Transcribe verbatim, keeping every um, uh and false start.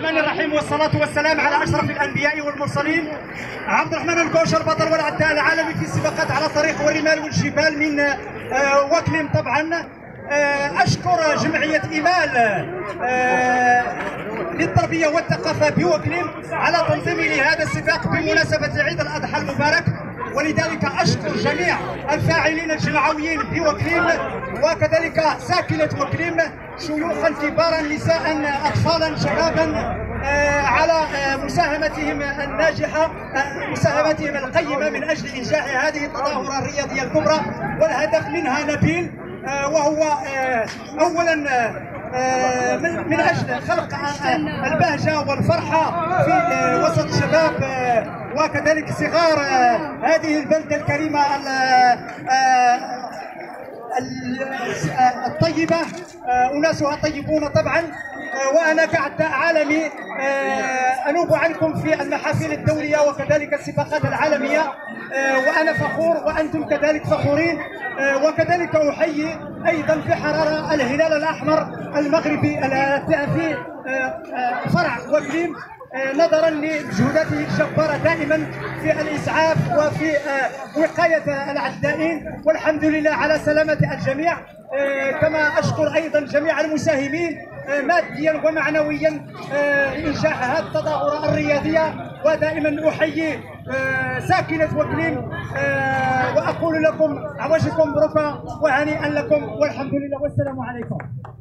الرحمن الرحيم والصلاة والسلام على أشرف الأنبياء والمرسلين. عبد الرحمن الكوشر بطل والعداء العالمي في السباقات على طريق والرمال والجبال من وكليم. طبعا أشكر جمعية إيمال للتربية والثقافة بوكليم على تنظيم لهذا السباق بمناسبة عيد الأضحى المبارك، ولذلك أشكر جميع الفاعلين الجمعويين بوكليم وكذلك ساكنة وكليم، شيوخا كبارا نساء أطفالا شبابا، على مساهمتهم الناجحة، مساهمتهم القيمة من أجل إنجاح هذه التظاهرة الرياضية الكبرى، والهدف منها نبيل، وهو أولا من أجل خلق البهجة والفرحة في وسط الشباب وكذلك صغار هذه البلدة الكريمة الطيبة، أناسها طيبون طبعا. وأنا كعداء عالمي أنوب عنكم في المحافل الدولية وكذلك السباقات العالمية، وأنا فخور وأنتم كذلك فخورين، وكذلك أحيي أيضا في حرارة الهلال الأحمر المغربي في فرع وكليم نظرا لمجهوداته الجبارة دائما في الإسعاف وفي وقاية العدائين، والحمد لله على سلامة الجميع. كما أشكر أيضا جميع المساهمين ماديا ومعنويا لإنجاح هذه التظاهرة الرياضية، ودائما أحيي ساكنة وكليم وأقول لكم عواشكم بركة وهنيئا لكم، والحمد لله والسلام عليكم.